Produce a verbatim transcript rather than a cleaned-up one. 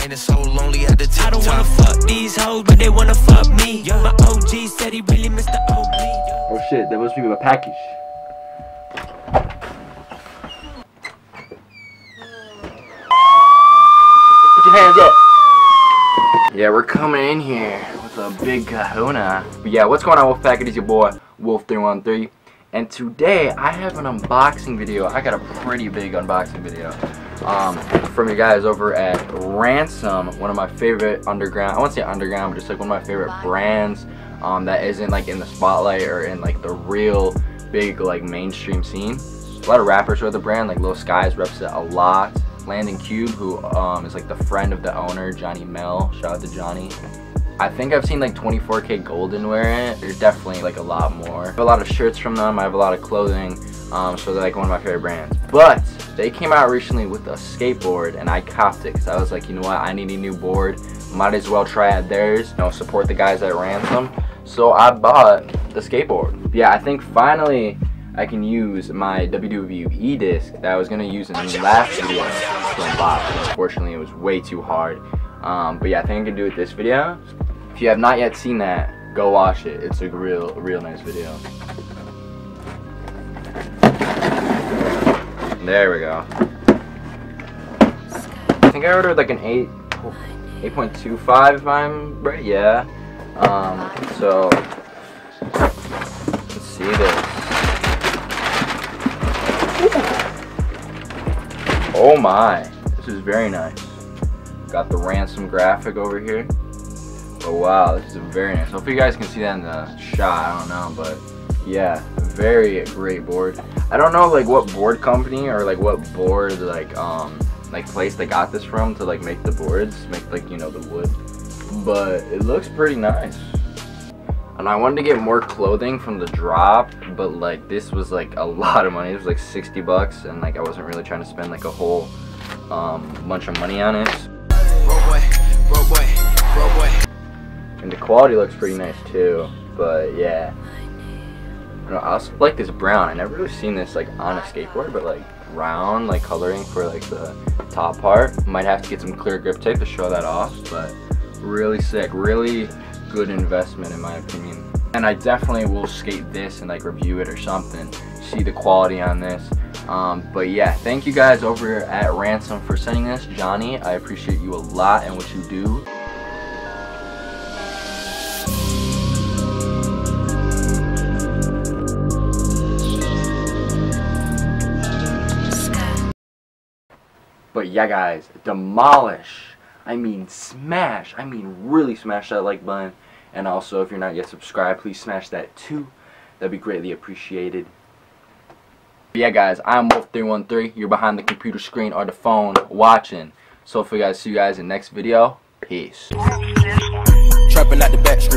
night and so lonely at the tip. I don't wanna fuck these hoes, but they wanna fuck me. My O G said he really missed the old me. Oh shit, that must be my package. Put your hands up. Yeah, we're coming in here with a big kahuna. But yeah, what's going on, Wolfpack? It is your boy, Wolf three one three. And today, I have an unboxing video. I got a pretty big unboxing video. Um, from you guys over at Ransom, one of my favorite underground, I won't say underground, but just like one of my favorite brands um, that isn't like in the spotlight or in like the real big like mainstream scene. A lot of rappers wear the brand, like Lil Skies reps it a lot. Landon Cube, who um, is like the friend of the owner, Johnny Mel, shout out to Johnny. I think I've seen like twenty-four K Golden wear it. There's definitely like a lot more. I have a lot of shirts from them, I have a lot of clothing, um, so they're like one of my favorite brands. But they came out recently with a skateboard and I copped it because I was like, you know what, I need a new board. Might as well try out theirs, you know, support the guys at Ransom. So I bought the skateboard. Yeah, I think finally I can use my W W E disc that I was going to use in the last video to unbox. Unfortunately, it was way too hard. Um, but yeah, I think I can do it this video. If you have not yet seen that, go watch it. It's a real, real nice video. There we go. I think I ordered like an eight, eight point two five if I'm right. Yeah. Um, so let's see this. Oh my, this is very nice. Got the Ransom graphic over here. Oh wow, this is very nice. Hopefully you guys can see that in the shot. I don't know, but yeah, very great board. I don't know like what board company or like what board like um like place they got this from to like make the boards, make like, you know, the wood. But it looks pretty nice. And I wanted to get more clothing from the drop, but like this was like a lot of money. It was like sixty bucks, and like I wasn't really trying to spend like a whole um bunch of money on it. And the quality looks pretty nice too, but yeah. I, know, I also like this brown. I never really seen this like on a skateboard, but like brown like coloring for like the top part. Might have to get some clear grip tape to show that off, but really sick, really good investment in my opinion. And I definitely will skate this and like review it or something, see the quality on this. Um, but yeah, thank you guys over at Ransom for sending this. Johnny, I appreciate you a lot and what you do. But yeah guys, demolish, I mean smash, I mean really smash that like button. And also if you're not yet subscribed, please smash that too. That'd be greatly appreciated. But yeah guys, I'm Wolf three one three. You're behind the computer screen or the phone watching. So if you guys see you guys in the next video, peace. Trapping at the back street.